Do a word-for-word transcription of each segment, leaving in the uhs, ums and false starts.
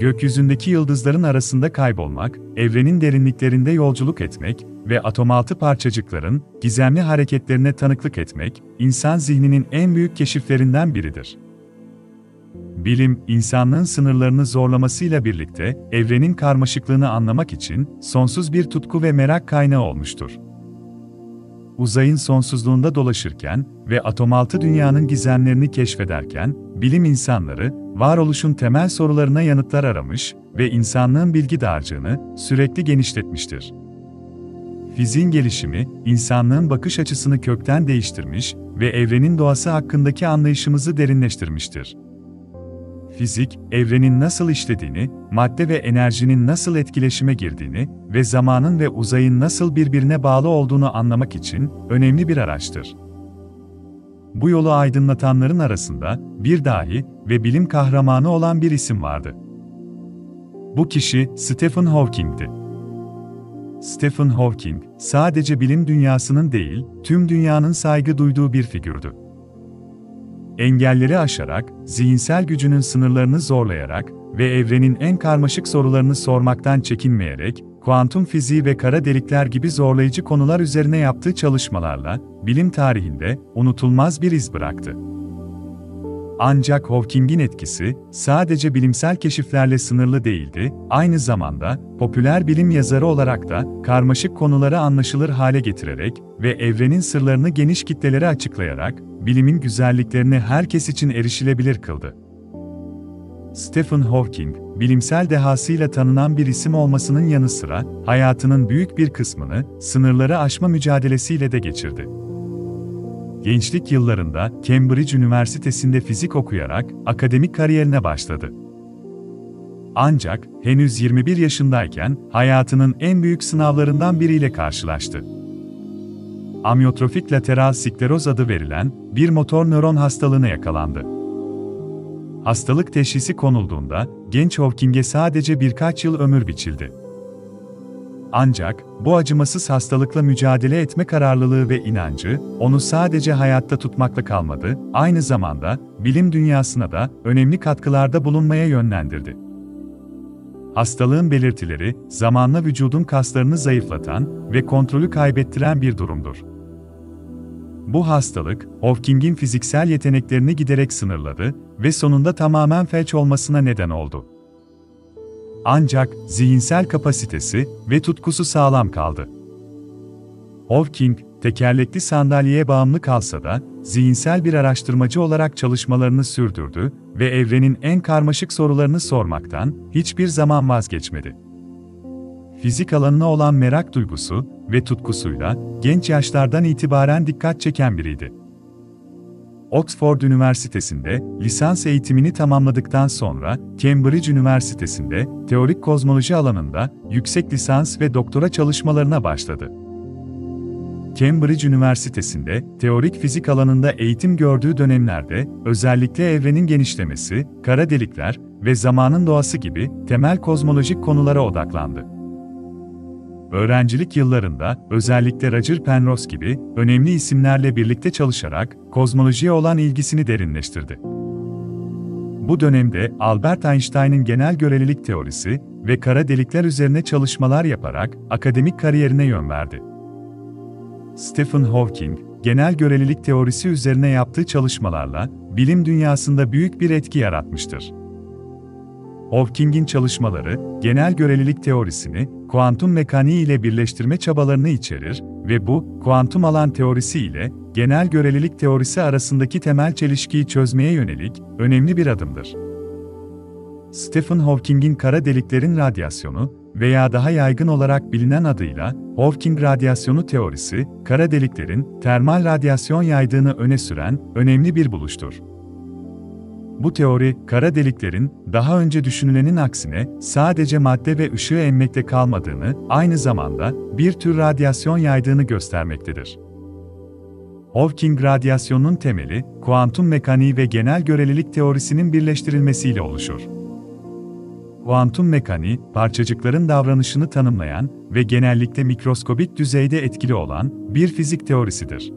gökyüzündeki yıldızların arasında kaybolmak, evrenin derinliklerinde yolculuk etmek ve atomaltı parçacıkların gizemli hareketlerine tanıklık etmek, insan zihninin en büyük keşiflerinden biridir. Bilim, insanlığın sınırlarını zorlamasıyla birlikte evrenin karmaşıklığını anlamak için sonsuz bir tutku ve merak kaynağı olmuştur. Uzayın sonsuzluğunda dolaşırken ve atomaltı dünyanın gizemlerini keşfederken, bilim insanları, varoluşun temel sorularına yanıtlar aramış ve insanlığın bilgi dağarcığını sürekli genişletmiştir. Fiziğin gelişimi, insanlığın bakış açısını kökten değiştirmiş ve evrenin doğası hakkındaki anlayışımızı derinleştirmiştir. Fizik, evrenin nasıl işlediğini, madde ve enerjinin nasıl etkileşime girdiğini ve zamanın ve uzayın nasıl birbirine bağlı olduğunu anlamak için önemli bir araçtır. Bu yolu aydınlatanların arasında bir dahi ve bilim kahramanı olan bir isim vardı. Bu kişi Stephen Hawking'di. Stephen Hawking, sadece bilim dünyasının değil, tüm dünyanın saygı duyduğu bir figürdü. Engelleri aşarak, zihinsel gücünün sınırlarını zorlayarak ve evrenin en karmaşık sorularını sormaktan çekinmeyerek, kuantum fiziği ve kara delikler gibi zorlayıcı konular üzerine yaptığı çalışmalarla, bilim tarihinde unutulmaz bir iz bıraktı. Ancak Hawking'in etkisi, sadece bilimsel keşiflerle sınırlı değildi, aynı zamanda, popüler bilim yazarı olarak da, karmaşık konuları anlaşılır hale getirerek ve evrenin sırlarını geniş kitlelere açıklayarak, bilimin güzelliklerini herkes için erişilebilir kıldı. Stephen Hawking, bilimsel dehasıyla tanınan bir isim olmasının yanı sıra, hayatının büyük bir kısmını, sınırları aşma mücadelesiyle de geçirdi. Gençlik yıllarında Cambridge Üniversitesi'nde fizik okuyarak akademik kariyerine başladı. Ancak henüz yirmi bir yaşındayken hayatının en büyük sınavlarından biriyle karşılaştı. Amyotrofik lateral skleroz adı verilen bir motor nöron hastalığına yakalandı. Hastalık teşhisi konulduğunda genç Hawking'e sadece birkaç yıl ömür biçildi. Ancak bu acımasız hastalıkla mücadele etme kararlılığı ve inancı onu sadece hayatta tutmakla kalmadı, aynı zamanda bilim dünyasına da önemli katkılarda bulunmaya yönlendirdi. Hastalığın belirtileri, zamanla vücudun kaslarını zayıflatan ve kontrolü kaybettiren bir durumdur. Bu hastalık, Hawking'in fiziksel yeteneklerini giderek sınırladı ve sonunda tamamen felç olmasına neden oldu. Ancak zihinsel kapasitesi ve tutkusu sağlam kaldı. Hawking, tekerlekli sandalyeye bağımlı kalsa da, zihinsel bir araştırmacı olarak çalışmalarını sürdürdü ve evrenin en karmaşık sorularını sormaktan hiçbir zaman vazgeçmedi. Fizik alanına olan merak duygusu ve tutkusuyla genç yaşlardan itibaren dikkat çeken biriydi. Oxford Üniversitesi'nde lisans eğitimini tamamladıktan sonra Cambridge Üniversitesi'nde teorik kozmoloji alanında yüksek lisans ve doktora çalışmalarına başladı. Cambridge Üniversitesi'nde teorik fizik alanında eğitim gördüğü dönemlerde özellikle evrenin genişlemesi, kara delikler ve zamanın doğası gibi temel kozmolojik konulara odaklandı. Öğrencilik yıllarında özellikle Roger Penrose gibi önemli isimlerle birlikte çalışarak kozmolojiye olan ilgisini derinleştirdi. Bu dönemde Albert Einstein'ın genel görelilik teorisi ve kara delikler üzerine çalışmalar yaparak akademik kariyerine yön verdi. Stephen Hawking, genel görelilik teorisi üzerine yaptığı çalışmalarla bilim dünyasında büyük bir etki yaratmıştır. Hawking'in çalışmaları, genel görelilik teorisini kuantum mekaniği ile birleştirme çabalarını içerir ve bu, kuantum alan teorisi ile genel görelilik teorisi arasındaki temel çelişkiyi çözmeye yönelik önemli bir adımdır. Stephen Hawking'in kara deliklerin radyasyonu veya daha yaygın olarak bilinen adıyla Hawking radyasyonu teorisi, kara deliklerin termal radyasyon yaydığını öne süren önemli bir buluştur. Bu teori, kara deliklerin, daha önce düşünülenin aksine, sadece madde ve ışığı emmekte kalmadığını, aynı zamanda, bir tür radyasyon yaydığını göstermektedir. Hawking radyasyonunun temeli, kuantum mekaniği ve genel görelilik teorisinin birleştirilmesiyle oluşur. Kuantum mekaniği, parçacıkların davranışını tanımlayan ve genellikle mikroskobik düzeyde etkili olan bir fizik teorisidir.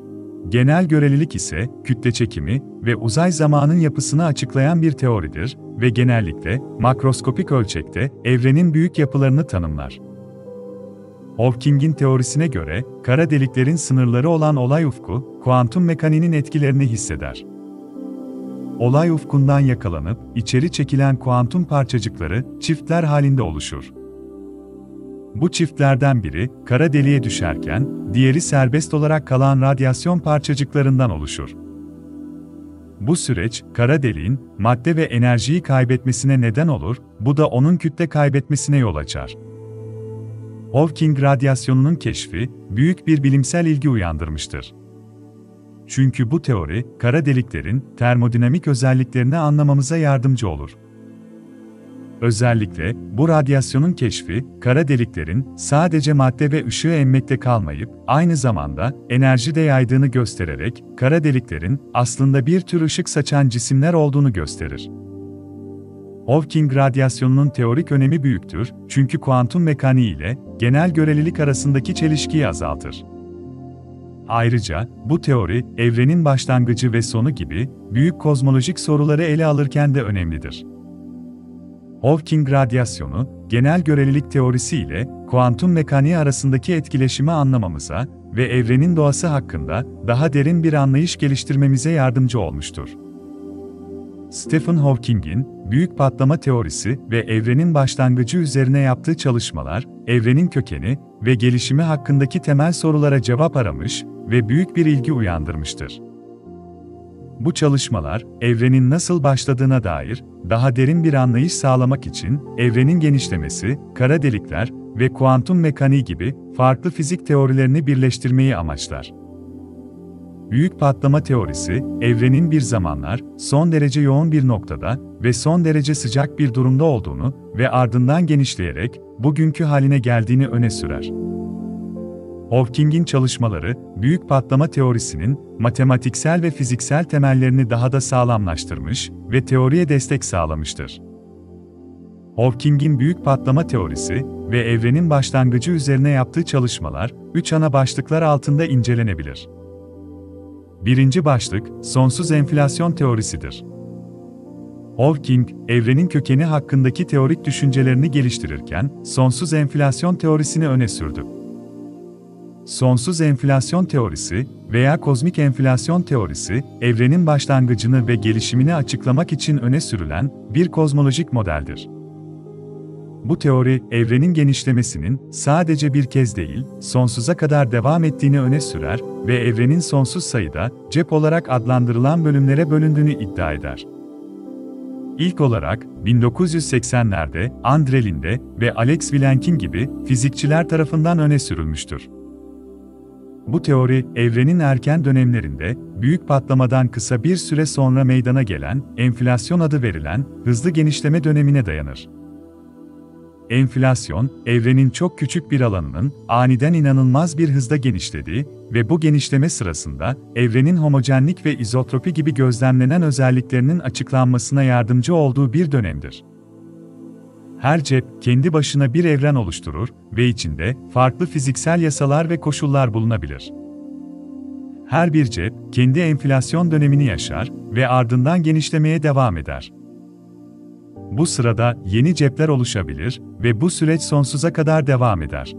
Genel görelilik ise, kütle çekimi ve uzay zamanın yapısını açıklayan bir teoridir ve genellikle makroskopik ölçekte evrenin büyük yapılarını tanımlar. Hawking'in teorisine göre, kara deliklerin sınırları olan olay ufku, kuantum mekaniğinin etkilerini hisseder. Olay ufkundan yakalanıp içeri çekilen kuantum parçacıkları çiftler halinde oluşur. Bu çiftlerden biri kara deliğe düşerken, diğeri serbest olarak kalan radyasyon parçacıklarından oluşur. Bu süreç, kara deliğin madde ve enerjiyi kaybetmesine neden olur, bu da onun kütle kaybetmesine yol açar. Hawking radyasyonunun keşfi, büyük bir bilimsel ilgi uyandırmıştır. Çünkü bu teori, kara deliklerin termodinamik özelliklerini anlamamıza yardımcı olur. Özellikle, bu radyasyonun keşfi, kara deliklerin sadece madde ve ışığı emmekte kalmayıp, aynı zamanda enerji de yaydığını göstererek, kara deliklerin aslında bir tür ışık saçan cisimler olduğunu gösterir. Hawking radyasyonunun teorik önemi büyüktür, çünkü kuantum mekaniği ile genel görelilik arasındaki çelişkiyi azaltır. Ayrıca, bu teori, evrenin başlangıcı ve sonu gibi büyük kozmolojik soruları ele alırken de önemlidir. Hawking radyasyonu, genel görelilik teorisi ile kuantum mekaniği arasındaki etkileşimi anlamamıza ve evrenin doğası hakkında daha derin bir anlayış geliştirmemize yardımcı olmuştur. Stephen Hawking'in büyük patlama teorisi ve evrenin başlangıcı üzerine yaptığı çalışmalar, evrenin kökeni ve gelişimi hakkındaki temel sorulara cevap aramış ve büyük bir ilgi uyandırmıştır. Bu çalışmalar, evrenin nasıl başladığına dair daha derin bir anlayış sağlamak için evrenin genişlemesi, kara delikler ve kuantum mekaniği gibi farklı fizik teorilerini birleştirmeyi amaçlar. Büyük patlama teorisi, evrenin bir zamanlar son derece yoğun bir noktada ve son derece sıcak bir durumda olduğunu ve ardından genişleyerek bugünkü haline geldiğini öne sürer. Hawking'in çalışmaları, büyük patlama teorisinin matematiksel ve fiziksel temellerini daha da sağlamlaştırmış ve teoriye destek sağlamıştır. Hawking'in büyük patlama teorisi ve evrenin başlangıcı üzerine yaptığı çalışmalar, üç ana başlıklar altında incelenebilir. Birinci başlık, sonsuz enflasyon teorisidir. Hawking, evrenin kökeni hakkındaki teorik düşüncelerini geliştirirken, sonsuz enflasyon teorisini öne sürdü. Sonsuz enflasyon teorisi veya kozmik enflasyon teorisi, evrenin başlangıcını ve gelişimini açıklamak için öne sürülen bir kozmolojik modeldir. Bu teori, evrenin genişlemesinin sadece bir kez değil, sonsuza kadar devam ettiğini öne sürer ve evrenin sonsuz sayıda cep olarak adlandırılan bölümlere bölündüğünü iddia eder. İlk olarak, bin dokuz yüz seksenlerde Andre Linde ve Alex Vilenkin gibi fizikçiler tarafından öne sürülmüştür. Bu teori, evrenin erken dönemlerinde, büyük patlamadan kısa bir süre sonra meydana gelen, enflasyon adı verilen, hızlı genişleme dönemine dayanır. Enflasyon, evrenin çok küçük bir alanının, aniden inanılmaz bir hızda genişlediği ve bu genişleme sırasında, evrenin homojenlik ve izotropi gibi gözlemlenen özelliklerinin açıklanmasına yardımcı olduğu bir dönemdir. Her cep, kendi başına bir evren oluşturur ve içinde farklı fiziksel yasalar ve koşullar bulunabilir. Her bir cep, kendi enflasyon dönemini yaşar ve ardından genişlemeye devam eder. Bu sırada yeni cepler oluşabilir ve bu süreç sonsuza kadar devam eder.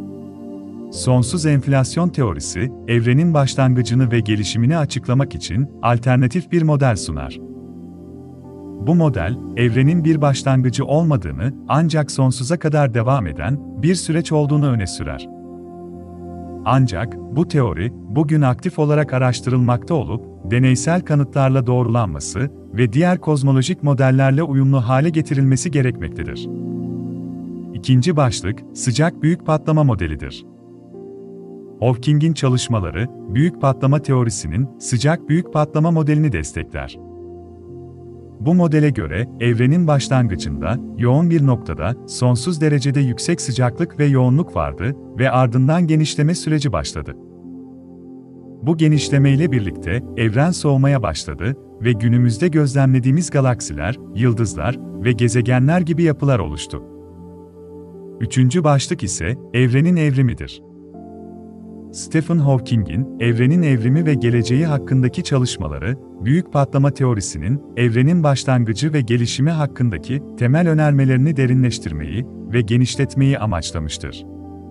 Sonsuz enflasyon teorisi, evrenin başlangıcını ve gelişimini açıklamak için alternatif bir model sunar. Bu model, evrenin bir başlangıcı olmadığını, ancak sonsuza kadar devam eden bir süreç olduğunu öne sürer. Ancak, bu teori, bugün aktif olarak araştırılmakta olup, deneysel kanıtlarla doğrulanması ve diğer kozmolojik modellerle uyumlu hale getirilmesi gerekmektedir. İkinci başlık, sıcak büyük patlama modelidir. Hawking'in çalışmaları, büyük patlama teorisinin sıcak büyük patlama modelini destekler. Bu modele göre, evrenin başlangıcında, yoğun bir noktada, sonsuz derecede yüksek sıcaklık ve yoğunluk vardı ve ardından genişleme süreci başladı. Bu genişleme ile birlikte, evren soğumaya başladı ve günümüzde gözlemlediğimiz galaksiler, yıldızlar ve gezegenler gibi yapılar oluştu. Üçüncü başlık ise, evrenin evrimidir. Stephen Hawking'in evrenin evrimi ve geleceği hakkındaki çalışmaları, büyük patlama teorisinin evrenin başlangıcı ve gelişimi hakkındaki temel önermelerini derinleştirmeyi ve genişletmeyi amaçlamıştır.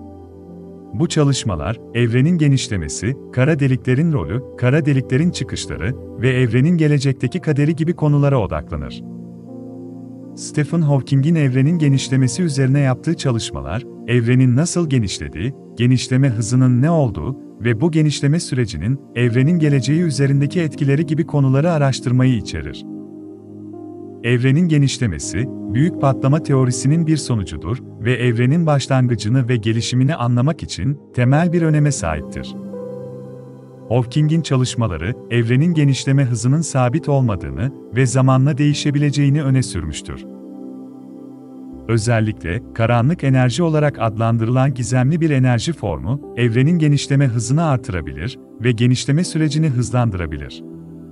Bu çalışmalar, evrenin genişlemesi, kara deliklerin rolü, kara deliklerin çıkışları ve evrenin gelecekteki kaderi gibi konulara odaklanır. Stephen Hawking'in evrenin genişlemesi üzerine yaptığı çalışmalar, evrenin nasıl genişlediği, genişleme hızının ne olduğu ve bu genişleme sürecinin evrenin geleceği üzerindeki etkileri gibi konuları araştırmayı içerir. Evrenin genişlemesi, büyük patlama teorisinin bir sonucudur ve evrenin başlangıcını ve gelişimini anlamak için temel bir öneme sahiptir. Hawking'in çalışmaları, evrenin genişleme hızının sabit olmadığını ve zamanla değişebileceğini öne sürmüştür. Özellikle, karanlık enerji olarak adlandırılan gizemli bir enerji formu, evrenin genişleme hızını artırabilir ve genişleme sürecini hızlandırabilir.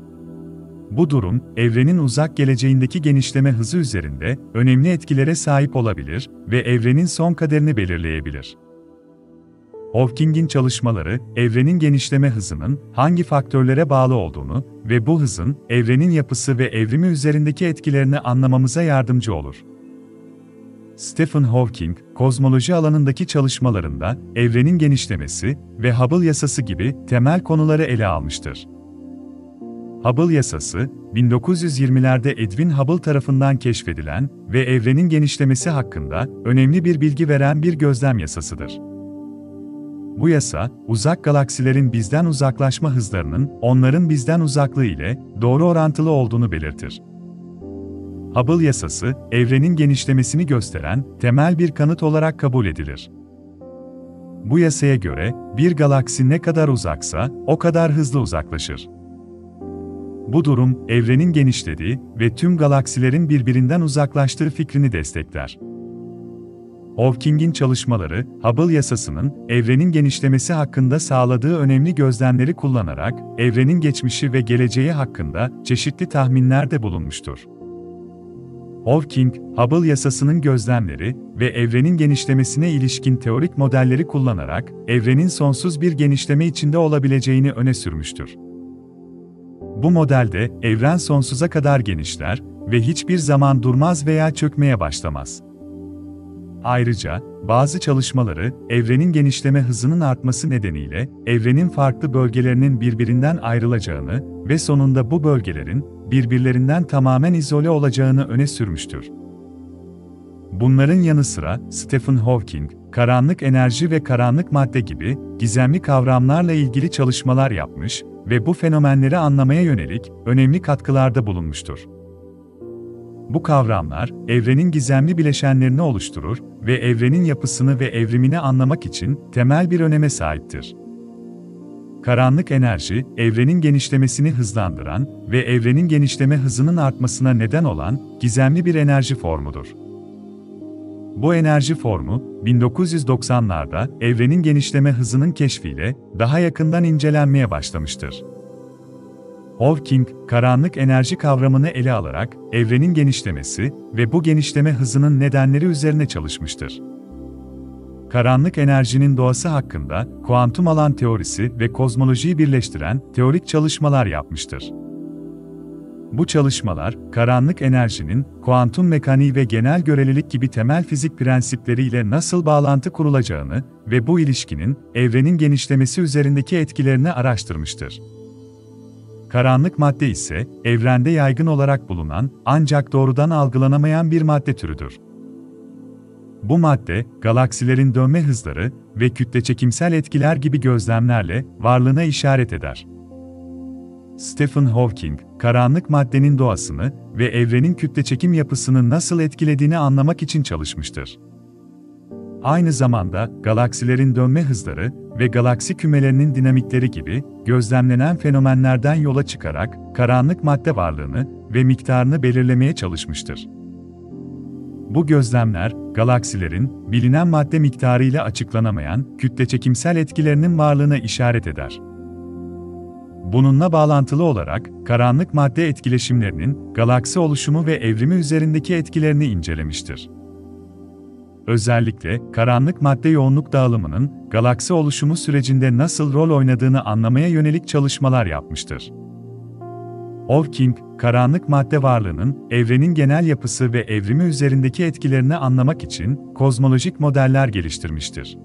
Bu durum, evrenin uzak geleceğindeki genişleme hızı üzerinde önemli etkilere sahip olabilir ve evrenin son kaderini belirleyebilir. Hawking'in çalışmaları, evrenin genişleme hızının hangi faktörlere bağlı olduğunu ve bu hızın evrenin yapısı ve evrimi üzerindeki etkilerini anlamamıza yardımcı olur. Stephen Hawking, kozmoloji alanındaki çalışmalarında evrenin genişlemesi ve Hubble yasası gibi temel konuları ele almıştır. Hubble yasası, bin dokuz yüz yirmilerde Edwin Hubble tarafından keşfedilen ve evrenin genişlemesi hakkında önemli bir bilgi veren bir gözlem yasasıdır. Bu yasa, uzak galaksilerin bizden uzaklaşma hızlarının onların bizden uzaklığı ile doğru orantılı olduğunu belirtir. Hubble yasası, evrenin genişlemesini gösteren temel bir kanıt olarak kabul edilir. Bu yasaya göre, bir galaksi ne kadar uzaksa, o kadar hızlı uzaklaşır. Bu durum, evrenin genişlediği ve tüm galaksilerin birbirinden uzaklaştığı fikrini destekler. Hawking'in çalışmaları, Hubble yasasının evrenin genişlemesi hakkında sağladığı önemli gözlemleri kullanarak, evrenin geçmişi ve geleceği hakkında çeşitli tahminlerde bulunmuştur. Hawking, Hubble yasasının gözlemleri ve evrenin genişlemesine ilişkin teorik modelleri kullanarak, evrenin sonsuz bir genişleme içinde olabileceğini öne sürmüştür. Bu modelde, evren sonsuza kadar genişler ve hiçbir zaman durmaz veya çökmeye başlamaz. Ayrıca, bazı çalışmaları, evrenin genişleme hızının artması nedeniyle, evrenin farklı bölgelerinin birbirinden ayrılacağını ve sonunda bu bölgelerin, birbirlerinden tamamen izole olacağını öne sürmüştür. Bunların yanı sıra, Stephen Hawking, karanlık enerji ve karanlık madde gibi gizemli kavramlarla ilgili çalışmalar yapmış ve bu fenomenleri anlamaya yönelik önemli katkılarda bulunmuştur. Bu kavramlar, evrenin gizemli bileşenlerini oluşturur ve evrenin yapısını ve evrimini anlamak için temel bir öneme sahiptir. Karanlık enerji, evrenin genişlemesini hızlandıran ve evrenin genişleme hızının artmasına neden olan gizemli bir enerji formudur. Bu enerji formu, bin dokuz yüz doksanlarda evrenin genişleme hızının keşfiyle daha yakından incelenmeye başlamıştır. Hawking, karanlık enerji kavramını ele alarak evrenin genişlemesi ve bu genişleme hızının nedenleri üzerine çalışmıştır. Karanlık enerjinin doğası hakkında kuantum alan teorisi ve kozmolojiyi birleştiren teorik çalışmalar yapmıştır. Bu çalışmalar, karanlık enerjinin kuantum mekaniği ve genel görelilik gibi temel fizik prensipleriyle nasıl bağlantı kurulacağını ve bu ilişkinin evrenin genişlemesi üzerindeki etkilerini araştırmıştır. Karanlık madde ise, evrende yaygın olarak bulunan, ancak doğrudan algılanamayan bir madde türüdür. Bu madde, galaksilerin dönme hızları ve kütleçekimsel etkiler gibi gözlemlerle varlığına işaret eder. Stephen Hawking, karanlık maddenin doğasını ve evrenin kütleçekim yapısını nasıl etkilediğini anlamak için çalışmıştır. Aynı zamanda, galaksilerin dönme hızları ve galaksi kümelerinin dinamikleri gibi gözlemlenen fenomenlerden yola çıkarak karanlık madde varlığını ve miktarını belirlemeye çalışmıştır. Bu gözlemler, galaksilerin bilinen madde miktarıyla açıklanamayan kütleçekimsel etkilerinin varlığına işaret eder. Bununla bağlantılı olarak, karanlık madde etkileşimlerinin galaksi oluşumu ve evrimi üzerindeki etkilerini incelemiştir. özellikle karanlık madde yoğunluk dağılımının galaksi oluşumu sürecinde nasıl rol oynadığını anlamaya yönelik çalışmalar yapmıştır. Hawking, karanlık madde varlığının evrenin genel yapısı ve evrimi üzerindeki etkilerini anlamak için kozmolojik modeller geliştirmiştir.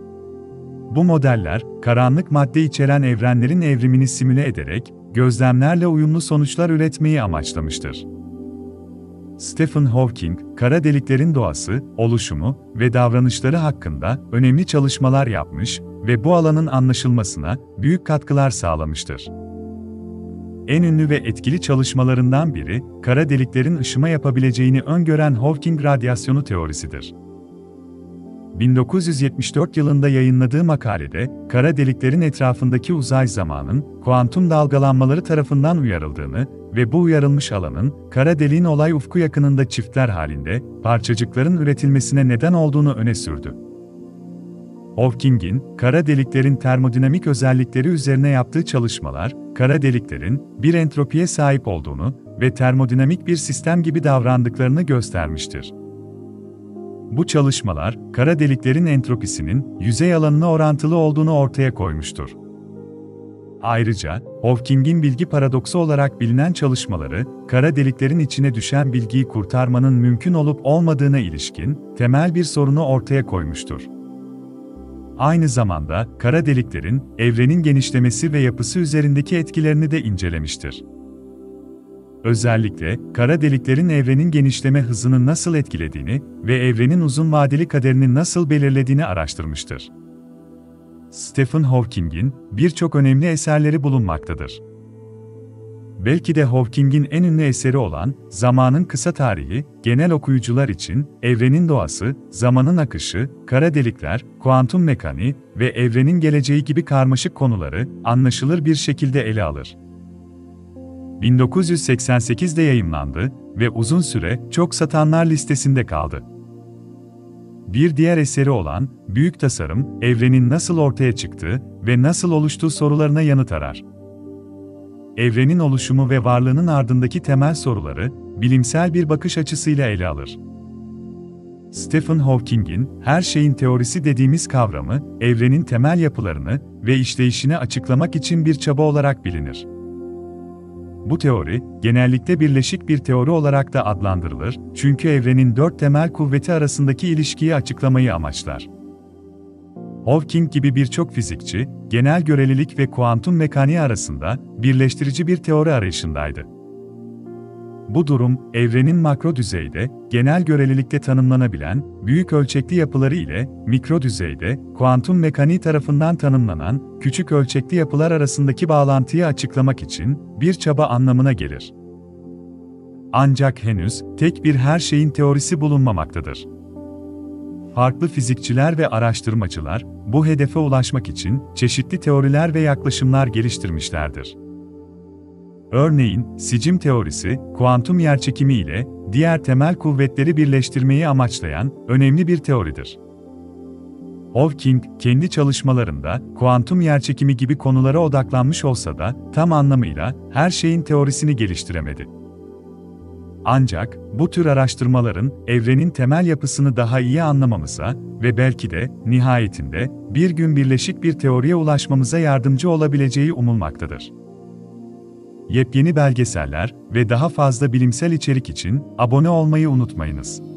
Bu modeller, karanlık madde içeren evrenlerin evrimini simüle ederek, gözlemlerle uyumlu sonuçlar üretmeyi amaçlamıştır. Stephen Hawking, kara deliklerin doğası, oluşumu ve davranışları hakkında önemli çalışmalar yapmış ve bu alanın anlaşılmasına büyük katkılar sağlamıştır. En ünlü ve etkili çalışmalarından biri, kara deliklerin ışıma yapabileceğini öngören Hawking radyasyonu teorisidir. bin dokuz yüz yetmiş dört yılında yayınladığı makalede, kara deliklerin etrafındaki uzay zamanın, kuantum dalgalanmaları tarafından uyarıldığını ve bu uyarılmış alanın, kara deliğin olay ufku yakınında çiftler halinde, parçacıkların üretilmesine neden olduğunu öne sürdü. Hawking'in, kara deliklerin termodinamik özellikleri üzerine yaptığı çalışmalar, kara deliklerin, bir entropiye sahip olduğunu ve termodinamik bir sistem gibi davrandıklarını göstermiştir. Bu çalışmalar, kara deliklerin entropisinin yüzey alanına orantılı olduğunu ortaya koymuştur. Ayrıca, Hawking'in bilgi paradoksu olarak bilinen çalışmaları, kara deliklerin içine düşen bilgiyi kurtarmanın mümkün olup olmadığına ilişkin temel bir sorunu ortaya koymuştur. Aynı zamanda, kara deliklerin, evrenin genişlemesi ve yapısı üzerindeki etkilerini de incelemiştir. Özellikle, kara deliklerin evrenin genişleme hızını nasıl etkilediğini ve evrenin uzun vadeli kaderini nasıl belirlediğini araştırmıştır. Stephen Hawking'in birçok önemli eserleri bulunmaktadır. Belki de Hawking'in en ünlü eseri olan Zamanın Kısa Tarihi, genel okuyucular için evrenin doğası, zamanın akışı, kara delikler, kuantum mekaniği ve evrenin geleceği gibi karmaşık konuları anlaşılır bir şekilde ele alır. bin dokuz yüz seksen sekizde yayımlandı ve uzun süre çok satanlar listesinde kaldı. Bir diğer eseri olan Büyük Tasarım, evrenin nasıl ortaya çıktığı ve nasıl oluştuğu sorularına yanıt arar. Evrenin oluşumu ve varlığının ardındaki temel soruları, bilimsel bir bakış açısıyla ele alır. Stephen Hawking'in her şeyin teorisi dediğimiz kavramı, evrenin temel yapılarını ve işleyişini açıklamak için bir çaba olarak bilinir. Bu teori, genellikle birleşik bir teori olarak da adlandırılır, çünkü evrenin dört temel kuvveti arasındaki ilişkiyi açıklamayı amaçlar. Hawking gibi birçok fizikçi, genel görelilik ve kuantum mekaniği arasında birleştirici bir teori arayışındaydı. Bu durum, evrenin makro düzeyde, genel görelilikte tanımlanabilen, büyük ölçekli yapıları ile, mikro düzeyde, kuantum mekaniği tarafından tanımlanan, küçük ölçekli yapılar arasındaki bağlantıyı açıklamak için bir çaba anlamına gelir. Ancak henüz tek bir her şeyin teorisi bulunmamaktadır. Farklı fizikçiler ve araştırmacılar, bu hedefe ulaşmak için çeşitli teoriler ve yaklaşımlar geliştirmişlerdir. Örneğin, sicim teorisi, kuantum yerçekimi ile diğer temel kuvvetleri birleştirmeyi amaçlayan önemli bir teoridir. Hawking, kendi çalışmalarında kuantum yerçekimi gibi konulara odaklanmış olsa da tam anlamıyla her şeyin teorisini geliştiremedi. Ancak, bu tür araştırmaların, evrenin temel yapısını daha iyi anlamamıza ve belki de, nihayetinde, bir gün birleşik bir teoriye ulaşmamıza yardımcı olabileceği umulmaktadır. Yepyeni belgeseller ve daha fazla bilimsel içerik için abone olmayı unutmayınız.